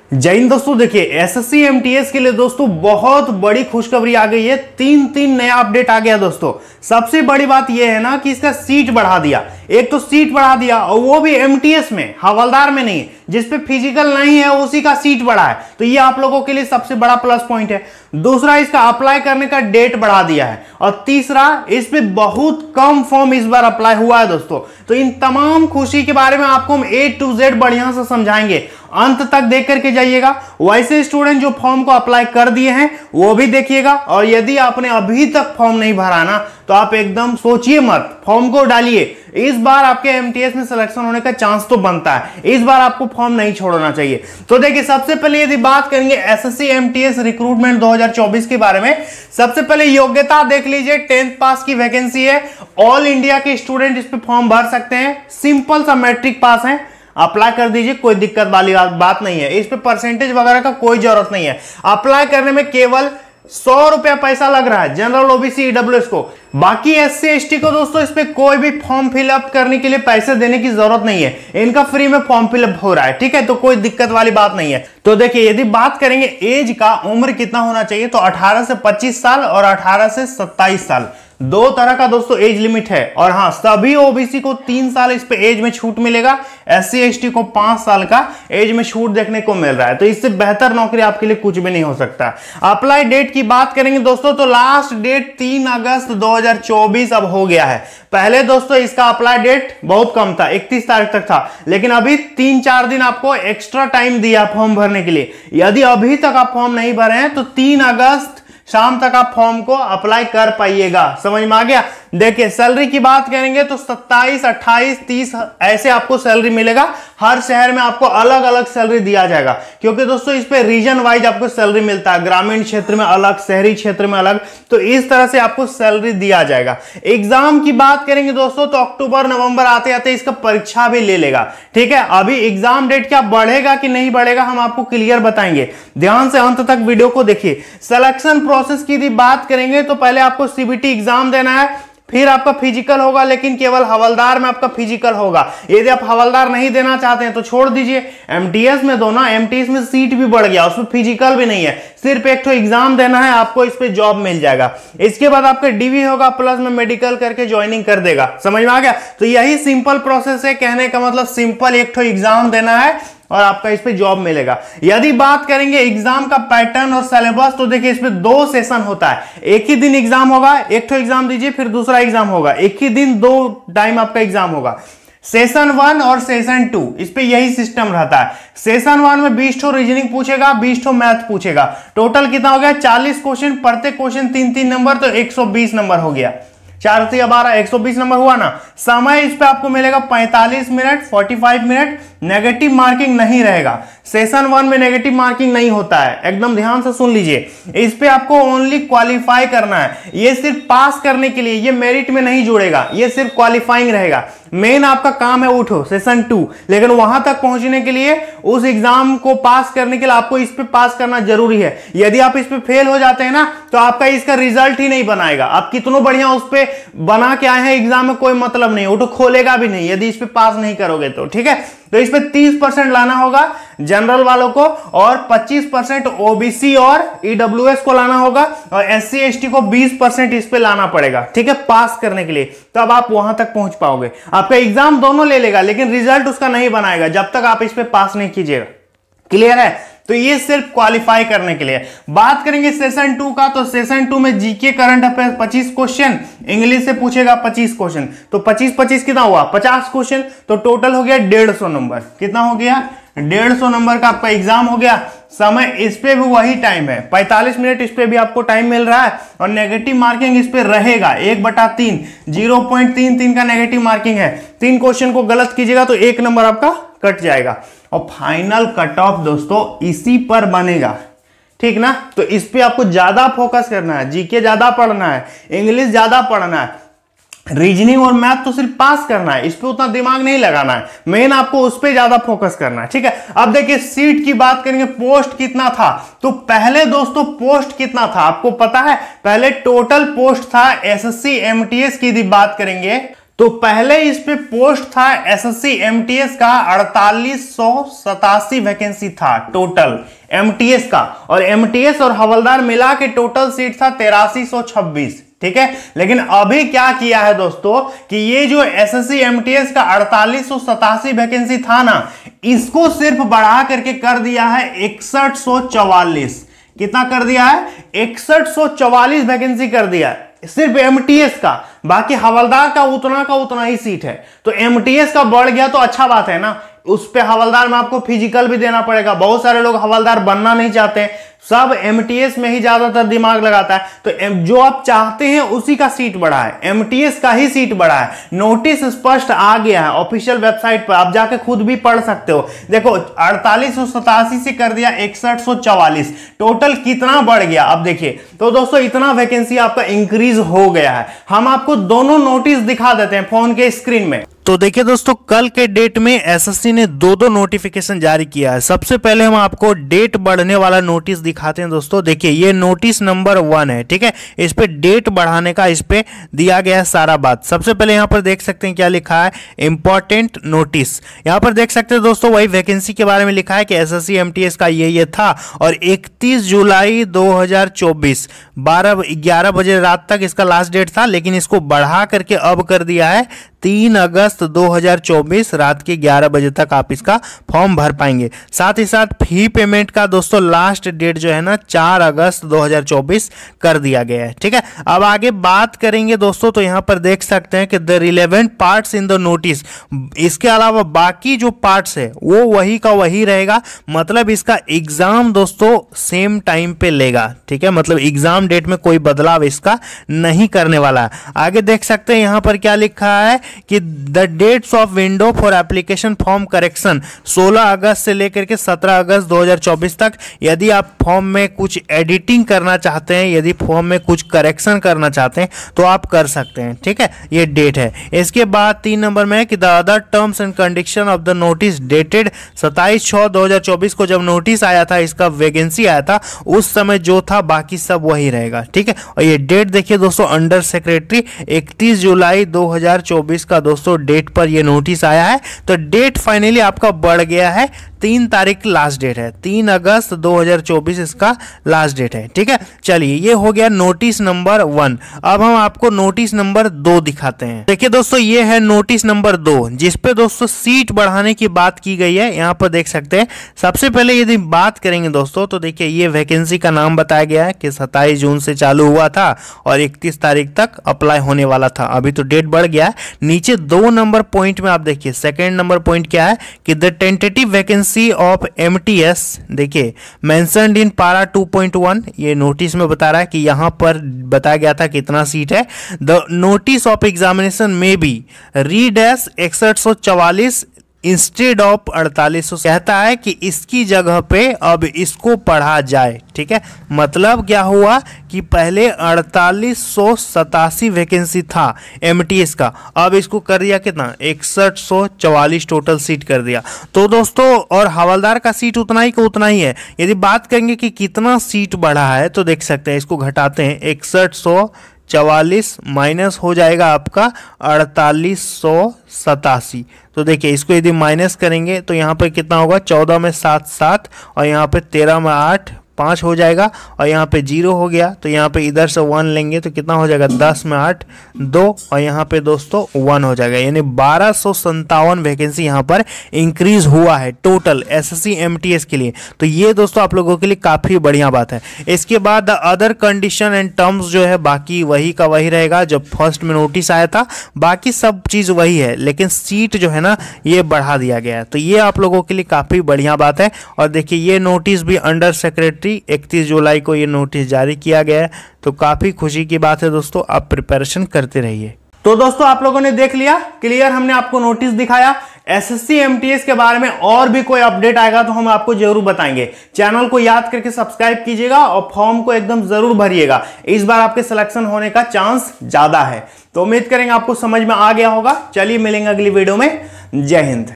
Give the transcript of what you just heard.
जय हिंद दोस्तों। देखिए एसएससी एमटीएस के लिए दोस्तों बहुत बड़ी खुशखबरी आ गई है। तीन नया अपडेट आ गया दोस्तों। सबसे बड़ी बात यह है ना कि इसका सीट बढ़ा दिया। एक तो सीट बढ़ा दिया और वो भी एमटीएस में, हवलदार में नहीं, जिसपे फिजिकल नहीं है उसी का सीट बढ़ा है। तो ये आप लोगों के लिए सबसे बड़ा प्लस पॉइंट है। दूसरा, इसका अप्लाई करने का डेट बढ़ा दिया है। और तीसरा, इस पे बहुत कम फॉर्म इस बार अप्लाई हुआ है दोस्तों। तो इन तमाम खुशी के बारे में आपको हम A to Z बढ़िया से समझाएंगे। अंत तक देख करके जाइएगा। वैसे स्टूडेंट जो फॉर्म को अप्लाई कर दिए हैं वो भी देखिएगा, और यदि आपने अभी तक फॉर्म नहीं भरा ना तो आप एकदम सोचिए मत, फॉर्म को डालिए। इस बार आपके एमटीएस में सिलेक्शन होने का चांस तो बनता है। इस बार आपको फॉर्म नहीं छोड़ना चाहिए। तो देखिए, सबसे पहले यदि बात करेंगे एसएससी एमटीएस रिक्रूटमेंट 2024 के बारे में, सबसे पहले योग्यता देख लीजिए। 10th पास की वैकेंसी है। ऑल इंडिया के स्टूडेंट इस पे फॉर्म भर सकते हैं। सिंपल सा मैट्रिक पास है, अप्लाई कर दीजिए, कोई दिक्कत वाली बात नहीं है। इस पे परसेंटेज वगैरह का कोई जरूरत नहीं है। अप्लाई करने में केवल 100 रुपया पैसा लग रहा है जनरल ओबीसी ईडब्ल्यूएस को। बाकी एससी एसटी को दोस्तों इस पे कोई भी फॉर्म फिलअप करने के लिए पैसे देने की जरूरत नहीं है। इनका फ्री में फॉर्म फिलअप हो रहा है, ठीक है। तो कोई दिक्कत वाली बात नहीं है। तो देखिए, यदि बात करेंगे एज का, उम्र कितना होना चाहिए, तो 18 से 25 साल और 18 से 27 साल, दो तरह का दोस्तों एज लिमिट है। और हाँ, सभी ओबीसी को 3 साल इस पे एज में छूट मिलेगा। एससी एसटी को 5 साल का एज में छूट देखने को मिल रहा है। तो इससे बेहतर नौकरी आपके लिए कुछ भी नहीं हो सकता। अप्लाई डेट की बात करेंगे दोस्तों, तो लास्ट डेट 3 अगस्त 2024 अब हो गया है। पहले दोस्तों इसका अप्लाई डेट बहुत कम था, 31 तारीख तक था, लेकिन अभी 3-4 दिन आपको एक्स्ट्रा टाइम दिया फॉर्म भरने के लिए। यदि अभी तक आप फॉर्म नहीं भरे हैं तो 3 अगस्त शाम तक आप फॉर्म को अप्लाई कर पाइएगा। समझ में आ गया। देखिए, सैलरी की बात करेंगे तो 27, 28, 30 ऐसे आपको सैलरी मिलेगा। हर शहर में आपको अलग अलग सैलरी दिया जाएगा, क्योंकि दोस्तों इस पे रीजन वाइज आपको सैलरी मिलता है। ग्रामीण क्षेत्र में अलग, शहरी क्षेत्र में अलग, तो इस तरह से आपको सैलरी दिया जाएगा। एग्जाम की बात करेंगे दोस्तों तो अक्टूबर नवंबर आते आते इसका परीक्षा भी ले लेगा, ठीक है। अभी एग्जाम डेट क्या बढ़ेगा कि नहीं बढ़ेगा हम आपको क्लियर बताएंगे। ध्यान से अंत तक वीडियो को देखिए। सिलेक्शन प्रोसेस की यदि बात करेंगे तो पहले आपको सीबीटी एग्जाम देना है, फिर आपका फिजिकल होगा, लेकिन केवल हवलदार में आपका फिजिकल होगा। यदि आप हवलदार नहीं देना चाहते हैं तो छोड़ दीजिए, एमटीएस में दो ना। एमटीएस में सीट भी बढ़ गया, उसमें फिजिकल भी नहीं है, सिर्फ एक तो एग्जाम देना है, आपको इस पे जॉब मिल जाएगा। इसके बाद आपका डीवी होगा, प्लस में मेडिकल करके ज्वाइनिंग कर देगा। समझ में आ गया। तो यही सिंपल प्रोसेस है। कहने का मतलब सिंपल, एक तो एग्जाम देना है और आपका इस पे जॉब मिलेगा। यदि बात करेंगे एग्जाम का पैटर्न और सिलेबस, तो देखिए इसमें 2 सेशन होता है। एक ही दिन एग्जाम होगा, एक तो एग्जाम दीजिए, फिर दूसरा एग्जाम होगा। एक ही दिन 2 टाइम आपका एग्जाम होगा। सेशन 1 और सेशन 2, इस पे यही सिस्टम रहता है। सेशन 1 में 20 ठो रीजनिंग पूछेगा, 20 ठो मैथ पूछेगा। टोटल कितना हो गया? 40 क्वेश्चन, प्रत्येक क्वेश्चन 3-3 नंबर, तो 120 नंबर हो गया। 4 से 12, 120 नंबर हुआ ना। समय इस पे आपको मिलेगा 45 मिनट, 45 मिनट। नेगेटिव मार्किंग नहीं रहेगा। सेशन 1 में नेगेटिव मार्किंग नहीं होता है, एकदम ध्यान से सुन लीजिए। इस पे आपको ओनली क्वालिफाई करना है। ये सिर्फ पास करने के लिए, ये मेरिट में नहीं जुड़ेगा, ये सिर्फ क्वालिफाइंग रहेगा। मेन आपका काम है उठो सेशन 2, लेकिन वहां तक पहुंचने के लिए, उस एग्जाम को पास करने के लिए आपको इस पे पास करना जरूरी है। यदि आप इस पे फेल हो जाते हैं ना तो आपका इसका रिजल्ट ही नहीं बनाएगा। आप कितनों बढ़िया उस पे बना के आए हैं एग्जाम में, कोई मतलब नहीं, उठो खोलेगा भी नहीं यदि इस पे पास नहीं करोगे तो, ठीक है। तो इस पे 30% लाना होगा जनरल वालों को, और 25% ओबीसी और ईडब्ल्यूएस को लाना होगा, और एससी एसटी को 20% इस पे लाना पड़ेगा, ठीक है, पास करने के लिए। तो अब आप वहां तक पहुंच पाओगे। आपका एग्जाम दोनों ले लेगा, लेकिन रिजल्ट उसका नहीं बनाएगा जब तक आप इस पे पास नहीं कीजिएगा। क्लियर है। तो ये सिर्फ क्वालिफाई करने के लिए। बात करेंगे सेशन 2 का, तो सेशन 2 में GK current affair 25 question, English से पूछेगा 25 क्वेश्चन, तो 25-25 कितना हुआ? 50 क्वेश्चन, तो टोटल हो गया 150 नंबर। कितना हो गया? 150 नंबर का आपका एग्जाम हो गया। समय इस पे भी वही टाइम है, 45 मिनट इस पे भी आपको टाइम मिल रहा है, और नेगेटिव मार्किंग इस पे रहेगा 1/3, 0.33 का नेगेटिव मार्किंग है। 3 क्वेश्चन को गलत कीजिएगा तो 1 नंबर आपका कट जाएगा, और फाइनल कट ऑफ दोस्तों इसी पर बनेगा, ठीक ना। तो इस पे आपको ज्यादा फोकस करना है, जीके ज्यादा पढ़ना है, इंग्लिश ज्यादा पढ़ना है, रीजनिंग और मैथ तो सिर्फ पास करना है, इस पे उतना दिमाग नहीं लगाना है। मेन आपको उस पे ज्यादा फोकस करना है, ठीक है। अब देखिए सीट की बात करेंगे, पोस्ट कितना था। तो पहले दोस्तों पोस्ट कितना था आपको पता है? पहले टोटल पोस्ट था एसएससी एमटीएस की यदि बात करेंगे तो पहले इस पे पोस्ट था एसएससी एमटीएस का 4887 वैकेंसी था टोटल एमटीएस का, और एमटीएस और हवलदार मिला के टोटल सीट था 8326, ठीक है। लेकिन अभी क्या किया है दोस्तों कि ये जो एसएससी एमटीएस का 4887 वैकेंसी था ना, इसको सिर्फ बढ़ा करके कर दिया है 6144। कितना कर दिया है? 6144 वैकेंसी कर दिया है सिर्फ एमटीएस का। बाकी हवलदार का उतना ही सीट है। तो एमटीएस का बढ़ गया तो अच्छा बात है ना। उस पे हवलदार में आपको फिजिकल भी देना पड़ेगा। बहुत सारे लोग हवलदार बनना नहीं चाहते, सब एमटीएस में ही ज्यादातर दिमाग लगाता है। तो जो आप चाहते हैं उसी का सीट बढ़ा है, एमटीएस का ही सीट बढ़ा है। नोटिस स्पष्ट आ गया है ऑफिशियल वेबसाइट पर, आप जाके खुद भी पढ़ सकते हो। देखो 4887 से कर दिया 6144, टोटल कितना बढ़ गया अब देखिए। तो दोस्तों इतना वैकेंसी आपका इंक्रीज हो गया है। हम आपको दोनों नोटिस दिखा देते हैं फोन के स्क्रीन में। तो देखिए दोस्तों, कल के डेट में एसएससी ने दो नोटिफिकेशन जारी किया है। सबसे पहले हम आपको डेट बढ़ने वाला नोटिस दिखाते हैं दोस्तों। देखिए ये नोटिस नंबर 1 है, ठीक है। इस पे डेट बढ़ाने का इस पे दिया गया है सारा बात। सबसे पहले यहाँ पर देख सकते हैं क्या लिखा है, इंपॉर्टेंट नोटिस। यहाँ पर देख सकते हैं दोस्तों वही वैकेंसी के बारे में लिखा है कि एसएससी एमटीएस का ये था, और 31 जुलाई 2024 11 बजे रात तक इसका लास्ट डेट था। लेकिन इसको बढ़ा करके अब कर दिया है 3 अगस्त 2024 रात के 11 बजे तक आप इसका फॉर्म भर पाएंगे। साथ ही साथ फी पेमेंट का दोस्तों लास्ट डेट जो है ना 4 अगस्त 2024 कर दिया गया है, ठीक है। अब आगे बात करेंगे दोस्तों, तो यहां पर देख सकते हैं कि the relevant parts in the notice, इसके अलावा बाकी जो पार्ट्स है वो वही का वही रहेगा। मतलब इसका एग्जाम दोस्तों सेम टाइम पे लेगा, ठीक है। मतलब एग्जाम डेट में कोई बदलाव इसका नहीं करने वाला है। आगे देख सकते हैं यहां पर क्या लिखा है कि the dates of window for application form correction 16 अगस्त से लेकर के 17 अगस्त 2024 तक। यदि आप फॉर्म में कुछ एडिटिंग करना चाहते हैं, यदि फॉर्म में कुछ करेक्शन करना चाहते हैं तो आप कर सकते हैं, ठीक है। ये डेट है। इसके बाद 3 नंबर में है कि the other terms and condition of the notice dated 27/6/2024 को जब नोटिस आया था, इसका वैकेंसी आया था, उस समय जो था बाकी सब वही रहेगा, ठीक है। और ये डेट देखिए दोस्तों, अंडर सेक्रेटरी 31 जुलाई 2024 का दोस्तों डेट पर ये नोटिस आया है। तो डेट फाइनली आपका बढ़ गया है, 3 तारीख लास्ट डेट है, 3 अगस्त 2024 इसका लास्ट डेट है, ठीक है। चलिए ये हो गया नोटिस नंबर 1। अब हम आपको नोटिस नंबर 2 दिखाते हैं। देखिए दोस्तों ये है नोटिस नंबर 2, जिसपे दोस्तों सीट बढ़ाने की बात की गई है। यहाँ पर देख सकते हैं। सबसे पहले यदि बात करेंगे दोस्तों, तो देखिए ये वैकेंसी का नाम बताया गया है कि 27 जून से चालू हुआ था और 31 तारीख तक अप्लाई होने वाला था। अभी तो डेट बढ़ गया है। नीचे 2 नंबर पॉइंट में आप देखिए, सेकेंड नंबर पॉइंट क्या है कि the tentative vacancy of MTS, देखिए मेंशन्ड इन पारा 2.1, ये नोटिस में बता रहा है कि यहां पर बताया गया था कितना सीट है। द नोटिस ऑफ एग्जामिनेशन में be read as 6144 instead of 4800, कहता है कि इसकी जगह पे अब इसको पढ़ा जाए, ठीक है। मतलब क्या हुआ कि पहले 4887 वैकेंसी था एमटीएस का, अब इसको कर दिया कितना 6144 टोटल सीट कर दिया। तो दोस्तों और हवलदार का सीट उतना ही का उतना ही है। यदि बात करेंगे कि कितना सीट बढ़ा है तो देख सकते हैं, इसको घटाते हैं, 6144 माइनस हो जाएगा आपका 4887। तो देखिए इसको यदि माइनस करेंगे तो यहाँ पर कितना होगा, 14 में 7 7 और यहाँ पे 13 में 8 5 हो जाएगा, और यहाँ पे 0 हो गया तो यहाँ पे इधर से 1 लेंगे तो कितना हो जाएगा, 10 में 8 2 और यहाँ पे दोस्तों 1 हो जाएगा। यानी 1257 वैकेंसी यहाँ पर इंक्रीज हुआ है टोटल एसएससी एमटीएस के लिए। तो ये दोस्तों आप लोगों के लिए काफ़ी बढ़िया बात है। इसके बाद the other condition and terms जो है बाकी वही का वही रहेगा जब फर्स्ट में नोटिस आया था, बाकी सब चीज़ वही है, लेकिन सीट जो है ना ये बढ़ा दिया गया है। तो ये आप लोगों के लिए काफ़ी बढ़िया बात है। और देखिए ये नोटिस भी अंडर सेक्रेटरी 31 जुलाई को ये नोटिस जारी किया गया है। तो काफी खुशी की बात है दोस्तों, आप प्रिपरेशन करते रहिए। तो दोस्तों आप लोगों ने देख लिया क्लियर, हमने आपको नोटिस दिखाया। एसएससी एमटीएस के बारे में और भी कोई अपडेट आएगा तो हम आपको जरूर बताएंगे। चैनल को याद करके सब्सक्राइब कीजिएगा और फॉर्म को एकदम जरूर भरिएगा। इस बार आपके सिलेक्शन होने का चांस ज्यादा है। तो उम्मीद करेंगे आपको समझ में आ गया होगा। चलिए मिलेंगे अगली वीडियो में। जय हिंद।